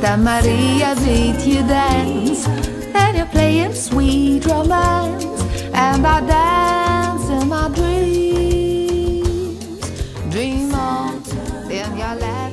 Santa Maria beat you dance, and you're playing sweet romance, and I dance in my dreams. Dream on, then your last